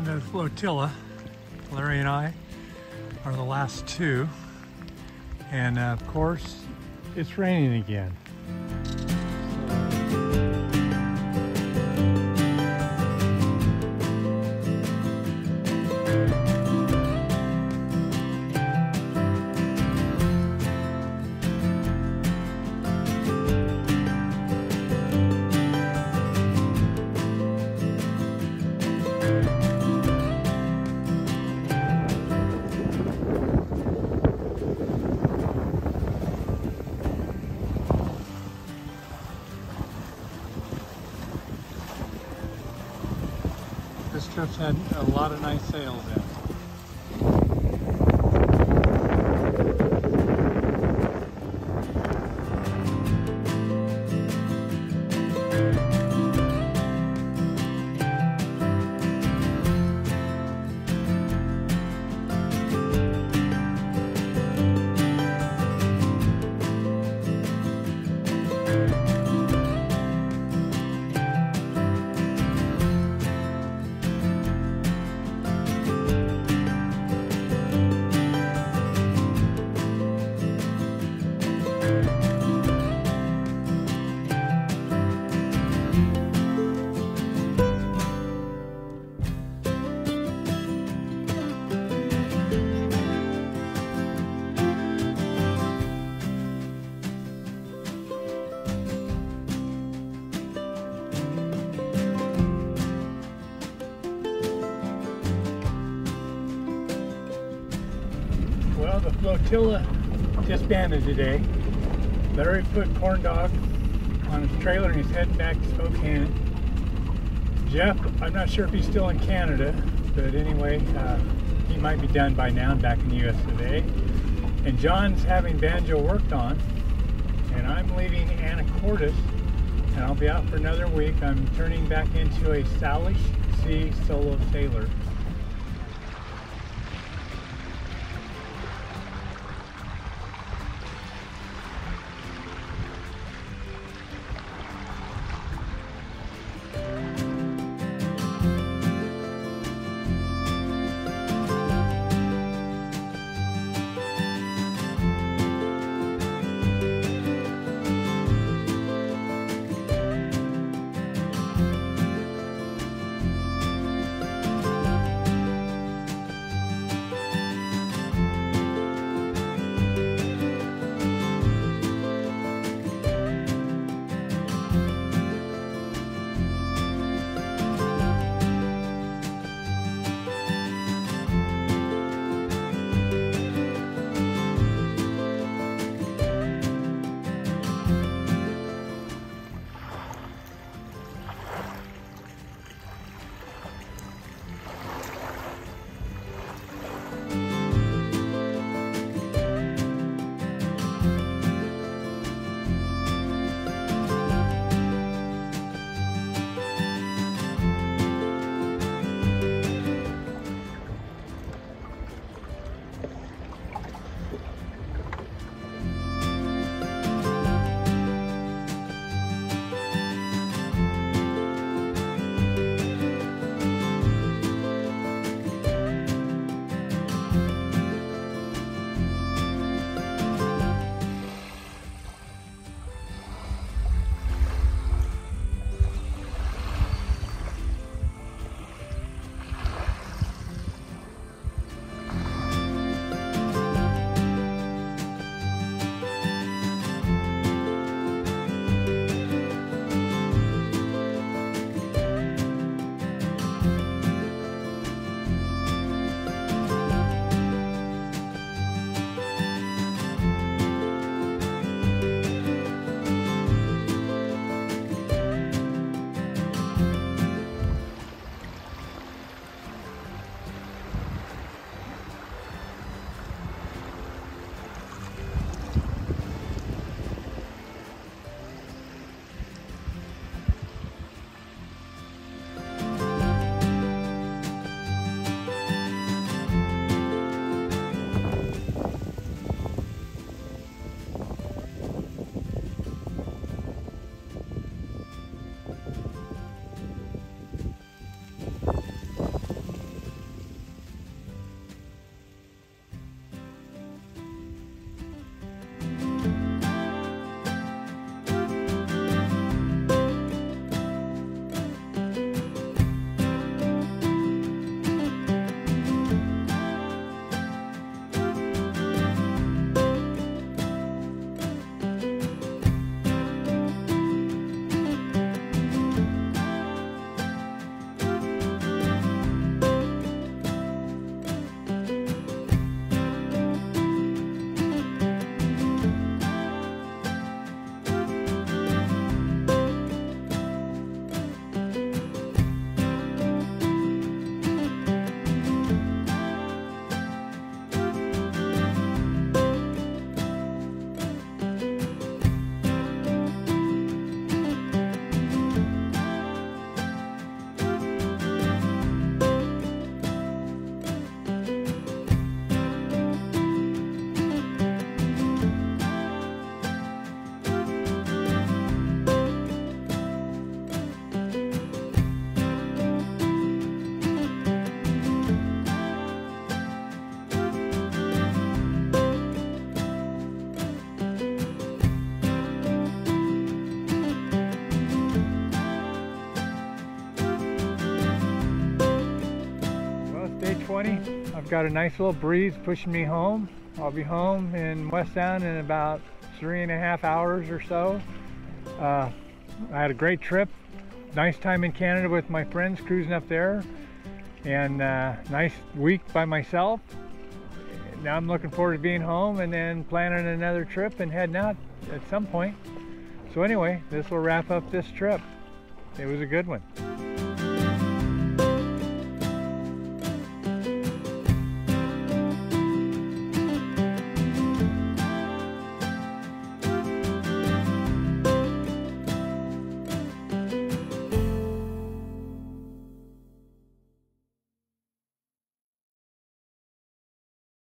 and the Flotilla. Larry and I are the last two. And of course, it's raining again. This trip's had a lot of nice sails in. Well, the Flotilla disbanded today. Larry put Corndog on his trailer and he's heading back to Spokane. Jeff, I'm not sure if he's still in Canada, but anyway, he might be done by now and back in the US today. And John's having banjo worked on, and I'm leaving Anacortes, and I'll be out for another week. I'm turning back into a Salish Sea Solo Sailor. 7:20. I've got a nice little breeze pushing me home. I'll be home in West Sound in about 3.5 hours or so. I had a great trip. Nice time in Canada with my friends cruising up there, and nice week by myself. Now I'm looking forward to being home and then planning another trip and heading out at some point. So anyway, this will wrap up this trip. It was a good one.